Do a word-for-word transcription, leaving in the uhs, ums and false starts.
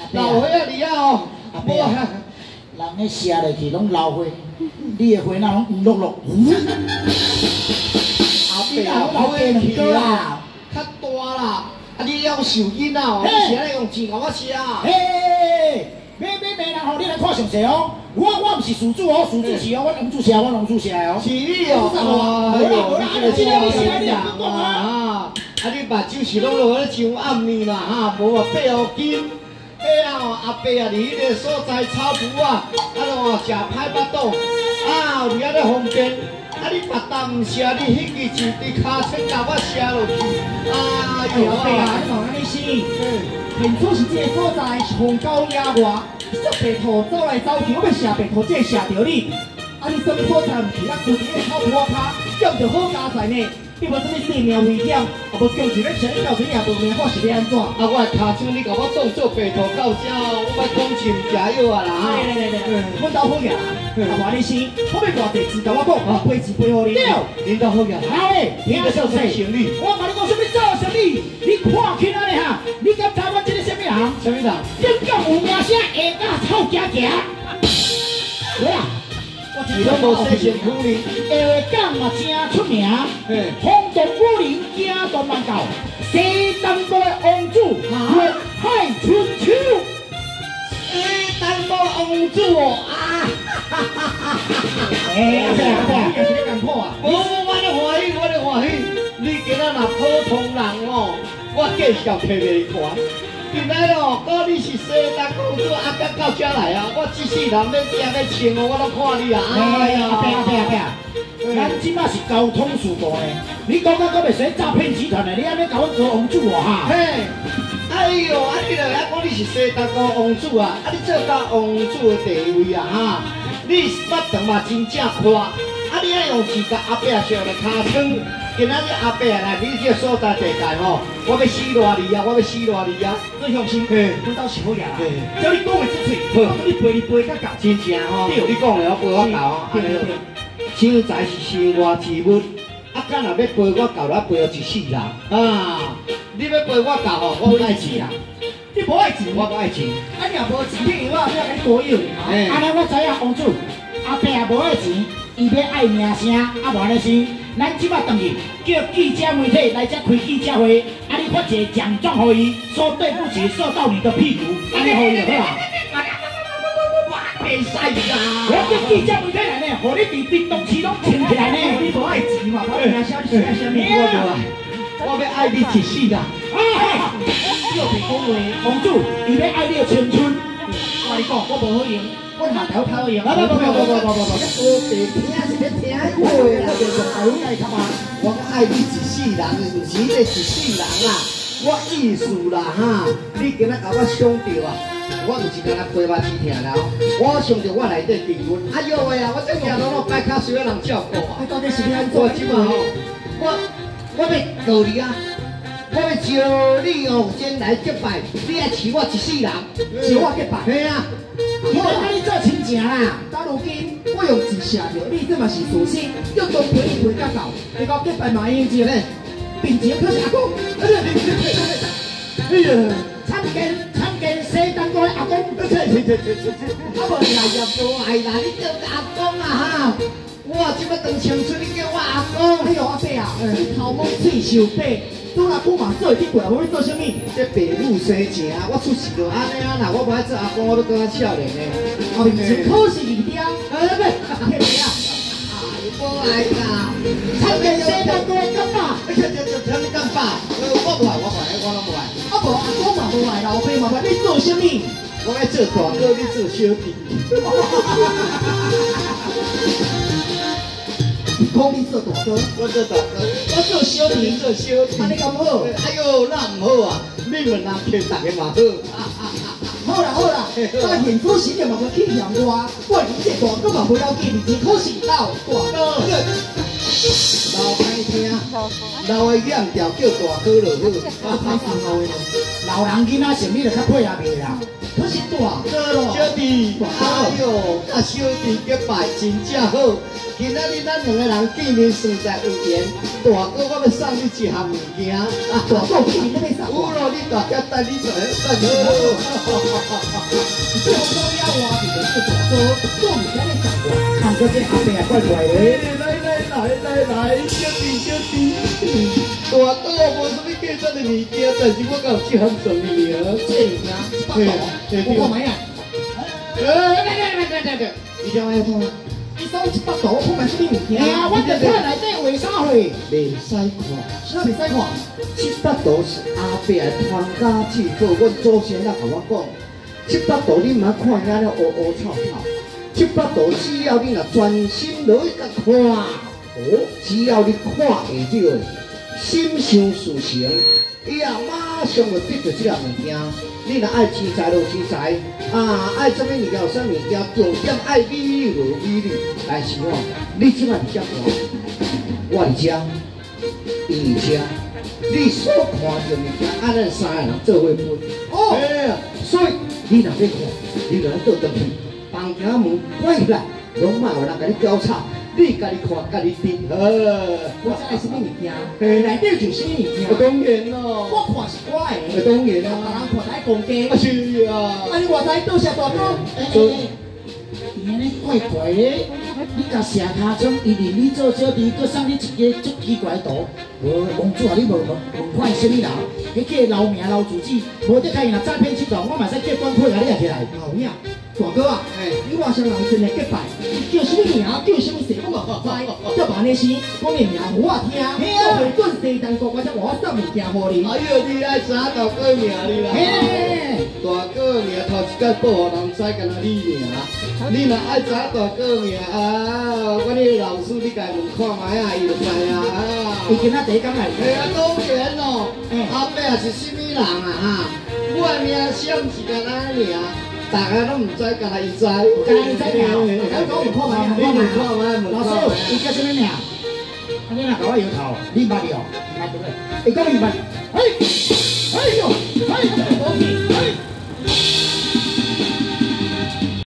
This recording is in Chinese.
老花啊你啊哦，无啊， 人咧食落去拢老花，你的花那拢黄绿绿。后壁啊，老花两个啦， 较大啦，啊你要受囡仔哦，你是安尼用钱甲我吃啊？ 嘿，买买买啦吼，你来看详细哦。我我毋是事主哦，事主是哦，我农主是啊，我农主是哦。 是你哦，哎呦，你这个真好人啊！啊，你目睭是拢落咧上暗面啦哈，无啊八号金。哎啊，阿伯啊，伫迄个所在草埔啊，啊咯食歹巴肚，啊，伫遐咧方便，啊你别当毋食，你迄支就伫骹车甲我吃落去，哎呦阿伯啊，你莫安尼想，现主是这个所在是荒郊野外，这白兔走来走去，我要射白兔，这射着你，啊你什么所在毋去，啊住伫个草埔仔骹，养着好家在呢。你无什么性命危险，啊无强是咧请你到时也无命，我是要安怎？ 啊，我的骹手你甲我当做白兔到这，我莫讲真食药啊啦！ 来来来来，阮兜好嘢，啊话你先，我要偌济钱甲我讲，我赔钱赔互你。对， 恁兜好嘢。 好诶，听个消息，我甲你讲什么做什么，你看起来咧哈，你敢知我这个什么人？ 什么人？ 真敢有名声，下甲臭行行。对啊。 你都无细身躯哩， 下港嘛真出名，轰动武林，惊动万教，西单岛的王子，越海春秋。 西单岛王子哦，啊！哈哈哈！ 哎，对啊对啊，你也是咧艰苦啊？ 无，我咧欢喜，我咧欢喜。你今仔若普通人哦，我介绍摕袂看。原来哦，哥你是西单公主，啊，甲到遮来啊！我一世人要食要穿哦，我都看你啊！ 哎呀，阿伯阿伯阿伯，咱即马是交通事故呢，你讲到我袂使诈骗集团的，你安尼甲我做王子哦哈？ 嘿，哎呦，啊你著遐讲你是西单国王子啊，啊你做到王子的地位啊哈！你捌当嘛真正看，啊你爱用钱甲阿伯烧了尻川。今仔日阿伯来你这所在地界吼，我要死偌里啊！我要死偌里啊！ 你放心，阮兜是好嘢啦。只要你讲会出嘴，好，你背你背较够。 真正吼，你讲的我背我够哦。对对对。钱财是生活之物，啊，敢若要背我够，咱背一世人啊！你要背我够吼，我爱钱啊！ 你无爱钱， 我不爱钱。 啊，你若无钱，你以为我要甲你多有哩？啊，那我知影王子，阿伯也无爱钱，伊要爱名声，啊，无安尼是。咱即摆回去，叫记者媒体来遮开记者会，啊！你发一个奖状互伊，说对不起射到你的屁股，安尼互伊就好啊。袂使啦！我叫记者媒体来呢，互你伫冰冻市拢穿起来呢。你无爱钱嘛？我名声你是爱啥物？ 我无爱，我要爱你一世人。 啊！又别讲话，公主，伊要爱你的青春。我你讲，我无好用。我下头头用，不不不不不不不不， 我别听是要听话啦，就从头来看嘛。我爱你一世人，唔是你一世人啦。我意思啦哈，你今仔甲我想到啊，我唔是干那背巴齿疼啦，我想到我内底离婚。哎呦喂啊，我这行路拢摆卡需要人照顾啊。 到底是要安怎？ 我即嘛吼，我我要告你啊。我要招你哦，先来结拜，你爱饲我一世人， 饲我结拜。 嘿啊， 我甲你做亲情啦。到如今我用钱写着，你这嘛是事实，要多陪你陪到到，你讲结拜嘛应接咧，并且可是阿公，哎呀，参见参见西单国的阿公， 切切切切切，啊无来也无爱啦，你叫阿公啊哈。我即摆当青春，你叫我阿公。 哎呦阿伯啊，你头毛喙受白。拄若久嘛做会去过来，我要做啥物？ 这爸母生情，我出事就安尼啊！若我无爱做阿公，我都当少年呢。 后面是可是二条，哎不，骗你啊！ 无爱啦， 参见西单国的干爸。 哎呀，这这这你干爸？我无爱，我无爱，我拢无爱。 啊无阿公嘛无爱，老爸嘛无爱，你做啥物？ 我爱做大哥，你做小弟。 讲你做大哥， 我做大哥， 我做小弟， 做小弟， 安尼咁好？ 哎呦，那唔好啊！你们人客大家嘛好。 好啦好啦，我现可是就嘛要体谅我，我你这大哥嘛不要紧，你可是老大哥。 老爱听，老爱念调叫大哥就好。 老人囡仔性你就较配合袂啦。可是大哥咯， 小弟，哎呦，甲小弟结拜真正好。今仔日咱两个人见面算在有缘，大哥我要送你一项物件。 大哥见面要送我。 有咯，你你大家带你走，带你走。 这我要我你的是大哥，做唔起你十万，看到这阿伯啊怪怪的。 来来来来来，小弟小弟，大哥无什么计这个物件，但是我敢有这项做你啊。 这物件，八度，我看买啊。 哎，来来来来来，你讲咩通啊？ 你送七八度，看买什么物件？哎呀，我这看内底画啥货？ 袂使看， 啥袂使看？ 七八度是阿伯的传家之宝，阮祖先也甲我讲，七八度你莫看遐了乌乌臭臭，七八度只要你若专心落去甲看，哦，只要你看会到，心想事成，伊也马上就得到这个物件。你若爱钱财就钱财，啊，爱什么物件有什么物件，重点爱美女就美女。但是哦，你即摆伫遮看，我伫遮，伊伫遮，你所看到物件，啊，咱三个人做伙分。哦，哎呀，所以你若要看，你就要倒转去，房间门关起来，拢莫有人甲你交叉。你家己看，家己听。好， 我这来什么物件？内底就什么物件？ 当然咯， 我看是我的。 当然啊， 啦， 人看来讲价。 啊是啊。 啊，你话在倒下大哥？哎哎哎，伊安尼怪怪的，你甲蛇骹冲，伊认你做小弟，搁送你一个足奇怪的图。无王主啊，你无无无看什么人？迄个留名留住址，无得看伊若诈骗佚佗，我嘛使叫官配甲你抓起来。后影。大哥啊，哎，你外乡人真系结拜，叫什么名？叫什么姓？我嘛不知。叫万年生，讲个名互我听。我会准时当国，我才我送物件互你。 哎呦，你爱查大哥名你啦？ 嘿， 大哥名头一届报人知，干那你名。你若爱查大哥名啊，我你老师你家问看卖啊，伊就知啊。 伊今仔第一工来。 哎呀，当然咯，阿伯也是什么人啊哈？我名姓是干那名？大家都唔知，干那伊知。干那伊知名，大家讲唔看卖， 你唔看卖， 老师，伊叫什么名？啊，你若甲我摇头，你捌了？捌对不对？会讲伊捌？哎，哎呦！